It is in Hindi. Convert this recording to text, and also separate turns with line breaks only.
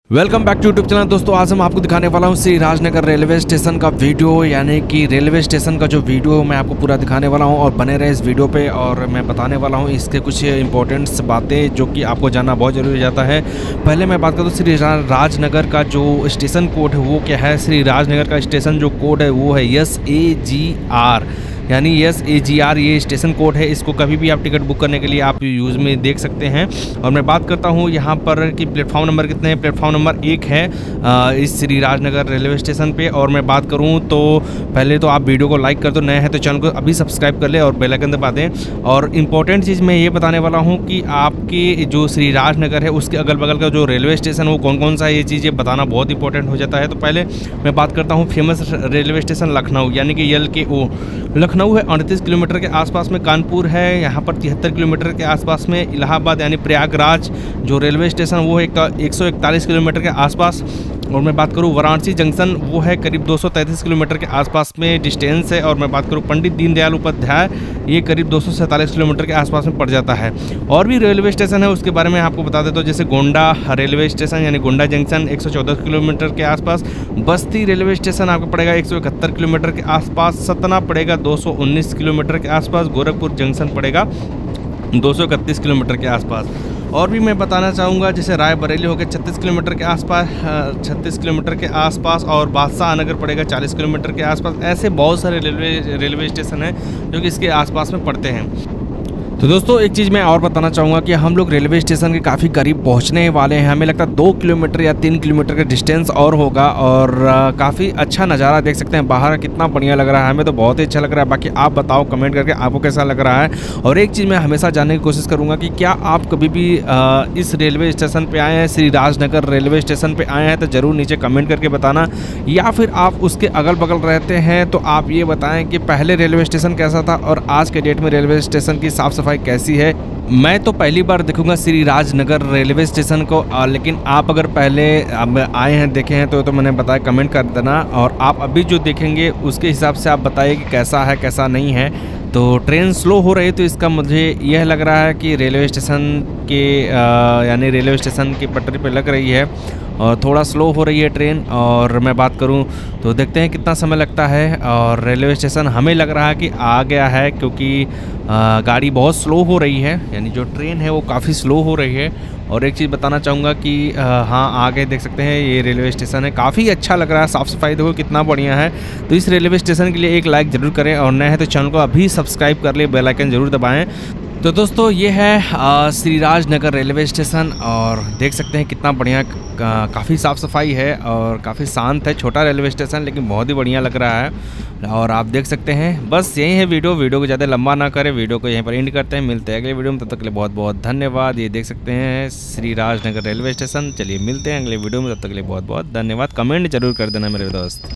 Welcome back to YouTube channel. दोस्तों आज हम आपको दिखाने वाला हूँ श्री राजनगर रेलवे स्टेशन का वीडियो, यानी कि रेलवे स्टेशन का जो वीडियो मैं आपको पूरा दिखाने वाला हूँ और बने रहे इस वीडियो पे। और मैं बताने वाला हूँ इसके कुछ इंपॉर्टेंट्स बातें जो कि आपको जानना बहुत ज़रूरी हो जाता है। पहले मैं बात करूँ श्री राजनगर का जो स्टेशन कोड है वो क्या है। श्री राजनगर का स्टेशन जो कोड है वो है SAGR, यानी SAGR ये स्टेशन कोड है। इसको कभी भी आप टिकट बुक करने के लिए आप यूज़ में देख सकते हैं। और मैं बात करता हूँ यहाँ पर कि प्लेटफॉर्म नंबर कितने हैं। प्लेटफॉर्म नंबर 1 है इस श्री राजनगर रेलवे स्टेशन पे। और मैं बात करूँ तो पहले तो आप वीडियो को लाइक कर दो, नए हैं तो चैनल को अभी सब्सक्राइब कर ले और बेल आइकन दबा दें। और इम्पॉर्टेंट चीज़ मैं ये बताने वाला हूँ कि आपके जो श्री राजनगर है उसके अगल बगल का जो रेलवे स्टेशन वो कौन कौन सा है, ये चीज़ें बताना बहुत इंपॉर्टेंट हो जाता है। तो पहले मैं बात करता हूँ फेमस रेलवे स्टेशन लखनऊ, यानी कि LKO लखनऊ है 38 किलोमीटर के आसपास में। कानपुर है यहाँ पर 73 किलोमीटर के आसपास में। इलाहाबाद यानी प्रयागराज जो रेलवे स्टेशन वो है 141 किलोमीटर के आसपास। और मैं बात करूँ वाराणसी जंक्शन वो है करीब 233 किलोमीटर के आसपास में डिस्टेंस है। और मैं बात करूँ पंडित दीनदयाल उपाध्याय ये करीब 247 किलोमीटर के आसपास में पड़ जाता है। और भी रेलवे स्टेशन है उसके बारे में आपको बता देता हूँ, जैसे गोंडा रेलवे स्टेशन यानी गोंडा जंक्शन 114 किलोमीटर के आसपास। बस्ती रेलवे स्टेशन आपको पड़ेगा 171 किलोमीटर के आसपास। सतना पड़ेगा 219 किलोमीटर के आसपास। गोरखपुर जंक्शन पड़ेगा 231 किलोमीटर के आसपास। और भी मैं बताना चाहूँगा जैसे रायबरेली हो गया 36 किलोमीटर के आसपास, 36 किलोमीटर के आसपास। और बादशाह नगर पड़ेगा 40 किलोमीटर के आसपास। ऐसे बहुत सारे रेलवे स्टेशन हैं जो कि इसके आसपास में पड़ते हैं। तो दोस्तों एक चीज़ मैं और बताना चाहूँगा कि हम लोग रेलवे स्टेशन के काफ़ी करीब पहुँचने वाले हैं। हमें लगता है 2 किलोमीटर या 3 किलोमीटर का डिस्टेंस और होगा। और काफ़ी अच्छा नज़ारा देख सकते हैं बाहर, कितना बढ़िया लग रहा है। हमें तो बहुत ही अच्छा लग रहा है। बाकी आप बताओ कमेंट करके आपको कैसा लग रहा है। और एक चीज़ मैं हमेशा जानने की कोशिश करूँगा कि क्या आप कभी भी इस रेलवे स्टेशन पर आए हैं, श्री राजनगर रेलवे स्टेशन पर आए हैं, तो ज़रूर नीचे कमेंट करके बताना। या फिर आप उसके अगल बगल रहते हैं तो आप ये बताएँ कि पहले रेलवे स्टेशन कैसा था और आज के डेट में रेलवे स्टेशन की साफ़ सफाई कैसी है। मैं तो पहली बार देखूंगा श्री राजनगर रेलवे स्टेशन को, लेकिन आप अगर पहले आए हैं देखे हैं तो मैंने बताया कमेंट कर देना। और आप अभी जो देखेंगे उसके हिसाब से आप बताइए कि कैसा है कैसा नहीं है। तो ट्रेन स्लो हो रही है तो इसका मुझे यह लग रहा है कि रेलवे स्टेशन के यानी रेलवे स्टेशन की पटरी पे लग रही है और थोड़ा स्लो हो रही है ट्रेन। और मैं बात करूं तो देखते हैं कितना समय लगता है। और रेलवे स्टेशन हमें लग रहा है कि आ गया है, क्योंकि गाड़ी बहुत स्लो हो रही है, यानी जो ट्रेन है वो काफ़ी स्लो हो रही है। और एक चीज़ बताना चाहूँगा कि हाँ आगे देख सकते हैं ये रेलवे स्टेशन है, काफ़ी अच्छा लग रहा है। साफ़ सफाई देखो कितना बढ़िया है। तो इस रेलवे स्टेशन के लिए एक लाइक ज़रूर करें और नए हैं तो चैनल को अभी सब्सक्राइब कर ले, बेल आइकन ज़रूर दबाएं। तो दोस्तों ये है श्री राजनगर रेलवे स्टेशन और देख सकते हैं कितना बढ़िया, काफ़ी साफ़ सफाई है और काफ़ी शांत है। छोटा रेलवे स्टेशन लेकिन बहुत ही बढ़िया लग रहा है। और आप देख सकते हैं बस यही है वीडियो को ज़्यादा लंबा ना करें, वीडियो को यहीं पर एंड करते हैं। मिलते हैं अगले वीडियो में, तब तक के लिए बहुत बहुत धन्यवाद। ये देख सकते हैं श्री राजनगर रेलवे स्टेशन। चलिए मिलते हैं अगले वीडियो में, तब तक के लिए बहुत बहुत धन्यवाद। कमेंट जरूर कर देना मेरे दोस्त।